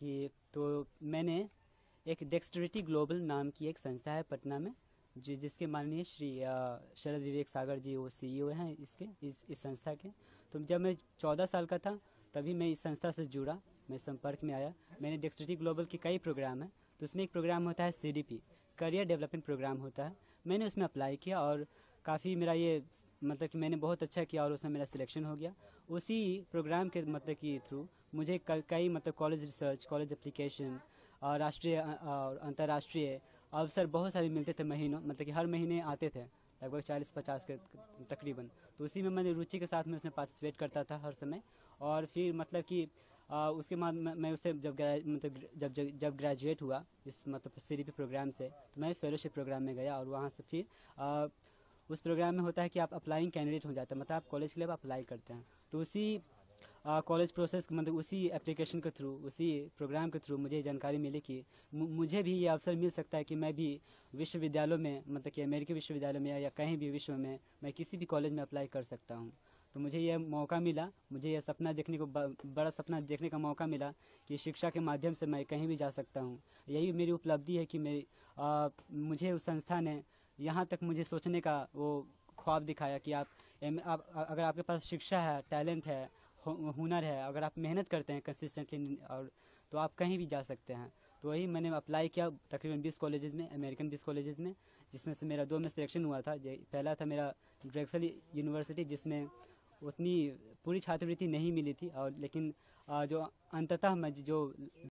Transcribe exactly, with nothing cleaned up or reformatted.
कि तो मैंने एक डेक्स्टरिटी ग्लोबल नाम की एक संस्था है पटना में, जो जिसके माननीय श्री अ, शरद विवेक सागर जी वो सीईओ हैं इसके इस इस संस्था के। तो जब मैं चौदह साल का था तभी मैं इस संस्था से जुड़ा, मैं संपर्क में आया। मैंने डेक्स्टरिटी ग्लोबल के कई प्रोग्राम हैं, तो उसमें एक प्रोग्राम होता है सीडीपी, करियर डेवलपमेंट प्रोग्राम होता है। मैंने उसमें अप्लाई किया और काफ़ी मेरा ये मतलब कि मैंने बहुत अच्छा किया और उसमें मेरा सिलेक्शन हो गया। उसी प्रोग्राम के मतलब कि थ्रू मुझे क- कई मतलब कॉलेज रिसर्च, कॉलेज एप्लीकेशन और राष्ट्रीय अ, और अंतर्राष्ट्रीय अवसर बहुत सारे मिलते थे महीनों, मतलब कि हर महीने आते थे लगभग चालीस पचास के तकरीबन। तो उसी में मैंने रुचि के साथ में उसमें पार्टिसिपेट करता था हर समय। और फिर मतलब कि आ, उसके बाद मैं मैं उससे जब ग्रे- मतलब जब जब जब ग्रेजुएट हुआ इस मतलब सीडीपी प्रोग्राम से, तो मैं फेलोशिप प्रोग्राम में गया और वहाँ से फिर आ, उस प्रोग्राम में होता है कि आप अप्लाइंग कैंडिडेट हो जाते हैं, मतलब आप कॉलेज के लिए आप अप्लाई करते हैं। तो उसी कॉलेज प्रोसेस मतलब उसी एप्लीकेशन के थ्रू, उसी प्रोग्राम के थ्रू मुझे जानकारी मिली कि मु- मुझे भी ये अवसर मिल सकता है कि मैं भी विश्वविद्यालयों में, मतलब कि अमेरिकी विश्वविद्यालय में या कहीं भी विश्व में मैं किसी भी कॉलेज में अप्लाई कर सकता हूँ। तो मुझे यह मौका मिला, मुझे यह सपना देखने को ब- बड़ा सपना देखने का मौका मिला कि शिक्षा के माध्यम से मैं कहीं भी जा सकता हूँ। यही मेरी उपलब्धि है कि मेरी आ, मुझे उस संस्था ने यहाँ तक मुझे सोचने का वो ख्वाब दिखाया कि आप, एम- आप अगर आपके पास शिक्षा है, टैलेंट है, हु- हुनर है, अगर आप मेहनत करते हैं कंसिस्टेंटली और तो आप कहीं भी जा सकते हैं। तो वही मैंने अप्लाई किया तकरीबन बीस कॉलेजेस में, अमेरिकन बीस कॉलेजेस में, जिसमें से मेरा दो में सिलेक्शन हुआ था। ये पहला था मेरा ड्रेक्सल यूनिवर्सिटी, जिसमें उतनी पूरी छात्रवृत्ति नहीं मिली थी, और लेकिन आ, जो अंततः मैं जो